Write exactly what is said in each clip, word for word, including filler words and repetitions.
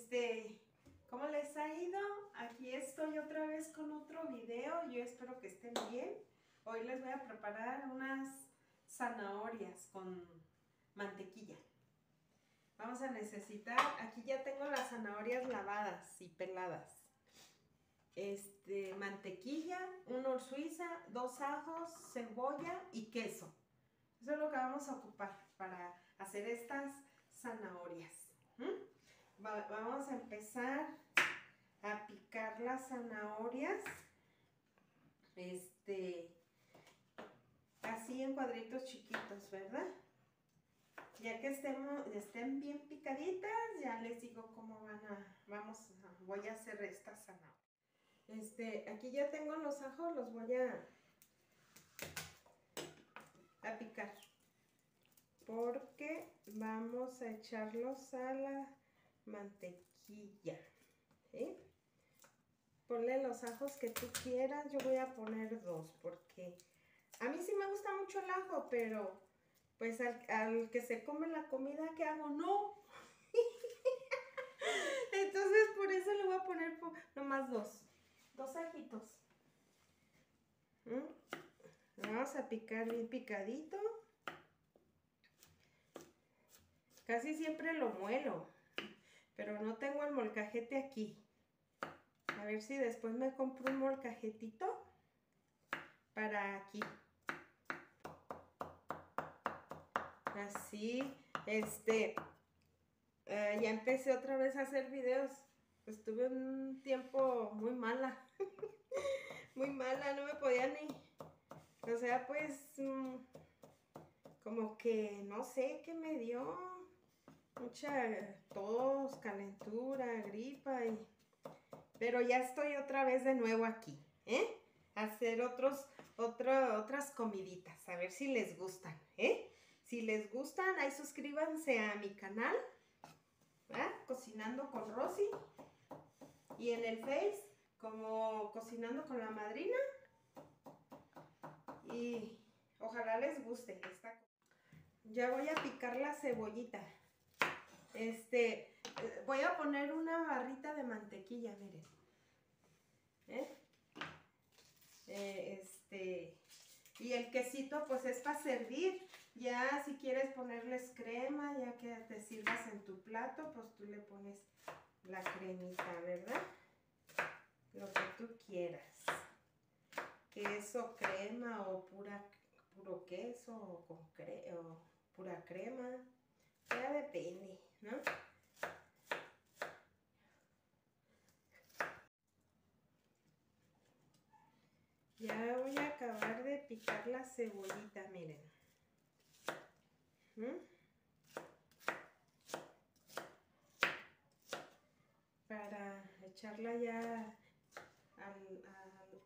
Este, ¿cómo les ha ido? Aquí estoy otra vez con otro video. Yo espero que estén bien. Hoy les voy a preparar unas zanahorias con mantequilla. Vamos a necesitar, aquí ya tengo las zanahorias lavadas y peladas. Este, mantequilla, un nor suiza, dos ajos, cebolla y queso. Eso es lo que vamos a ocupar para hacer estas zanahorias. ¿Mm? Va, vamos a empezar a picar las zanahorias. Este, así en cuadritos chiquitos, ¿verdad? Ya que estemos, estén bien picaditas, ya les digo cómo van a, vamos, a, voy a hacer esta zanahoria. Este, aquí ya tengo los ajos, los voy a, a picar. Porque vamos a echarlos a la mantequilla. ¿Sí? Ponle los ajos que tú quieras, yo voy a poner dos, porque a mí sí me gusta mucho el ajo, pero pues al, al que se come la comida, ¿qué hago? No. Entonces por eso le voy a poner nomás dos, dos ajitos. ¿Mm? Vamos a picar bien picadito. Casi siempre lo muelo, pero no tengo el molcajete aquí. A ver si después me compro un molcajetito para aquí. Así, este, eh, ya empecé otra vez a hacer videos. Estuve un tiempo muy mala, muy mala, no me podía ni, o sea, pues, mmm, como que no sé qué me dio, mucha tos, calentura, gripa, y, pero ya estoy otra vez de nuevo aquí, ¿eh? A hacer otros, otro, otras comiditas, a ver si les gustan, ¿eh? Si les gustan, ahí suscríbanse a mi canal, ¿verdad? Cocinando con Rosy. Y en el Face, como Cocinando con la Madrina. Y ojalá les guste esta. Ya voy a picar la cebollita. Este, voy a poner una barrita de mantequilla, miren. ¿Eh? Eh, este, y el quesito pues es para servir. Ya si quieres ponerles crema, ya que te sirvas en tu plato, pues tú le pones la cremita, ¿verdad? Lo que tú quieras. Queso, crema o pura, puro queso o, con cre o pura crema. Ya depende, ¿no? Ya voy a acabar de picar la cebollita, miren. ¿Mm? Para echarla ya al, al,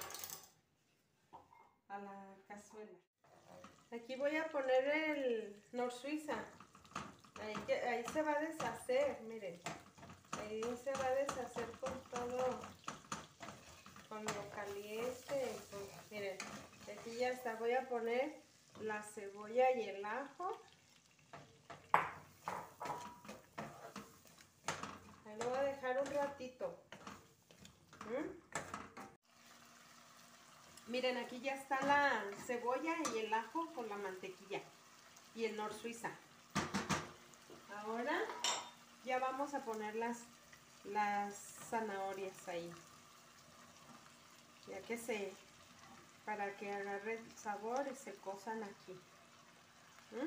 a la cazuela. Aquí voy a poner el nor suiza. Ahí, ahí se va a deshacer, miren. Ahí se va a deshacer con todo, con lo caliente. Pues, miren, aquí ya está. Voy a poner la cebolla y el ajo. Ahí lo voy a dejar un ratito. ¿Mm? Miren, aquí ya está la cebolla y el ajo con la mantequilla y el nor suiza. Ahora ya vamos a poner las, las zanahorias ahí. Ya que se, para que agarre el sabor y se cosan aquí. ¿Mm?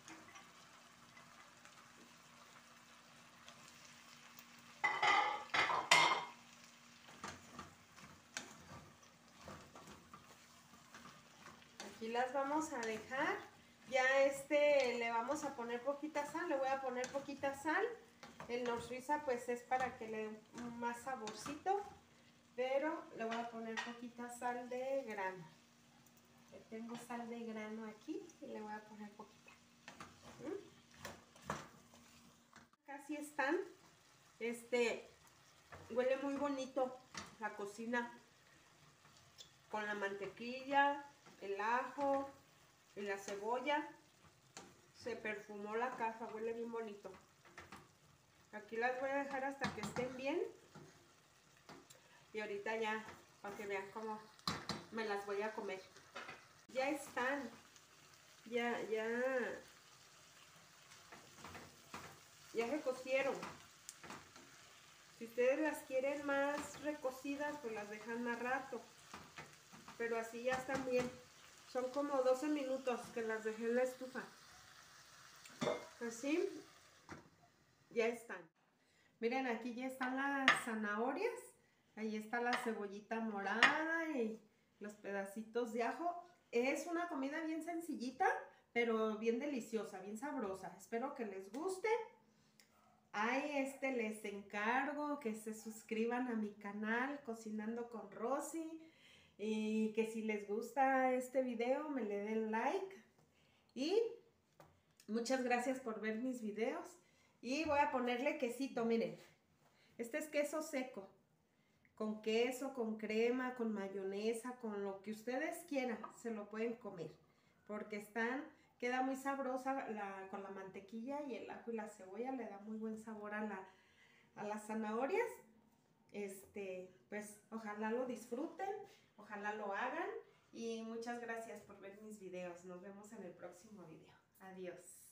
Aquí las vamos a dejar. Ya este le vamos a poner poquita sal, le voy a poner poquita sal. El nor suiza pues es para que le dé más saborcito, pero le voy a poner poquita sal de grano. Tengo sal de grano aquí y le voy a poner poquita. ¿Mm? Casi están. Este, huele muy bonito la cocina con la mantequilla, el ajo y la cebolla. Se perfumó la casa, huele bien bonito. Aquí las voy a dejar hasta que estén bien. Y ahorita ya, para que vean cómo me las voy a comer. Ya están. Ya, ya. Ya se cocieron. Si ustedes las quieren más recocidas, pues las dejan más rato. Pero así ya están bien. Son como doce minutos que las dejé en la estufa. Así ya están. Miren, aquí ya están las zanahorias. Ahí está la cebollita morada y los pedacitos de ajo. Es una comida bien sencillita, pero bien deliciosa, bien sabrosa. Espero que les guste. Ay, este les encargo que se suscriban a mi canal Cocinando con Rosy. Y que si les gusta este video me le den like. Y muchas gracias por ver mis videos. Y voy a ponerle quesito, miren. Este es queso seco. Con queso, con crema, con mayonesa, con lo que ustedes quieran, se lo pueden comer. Porque están, queda muy sabrosa la, con la mantequilla y el ajo y la cebolla, le da muy buen sabor a, la, a las zanahorias. Este, pues ojalá lo disfruten, ojalá lo hagan. Y muchas gracias por ver mis videos. Nos vemos en el próximo video. Adiós.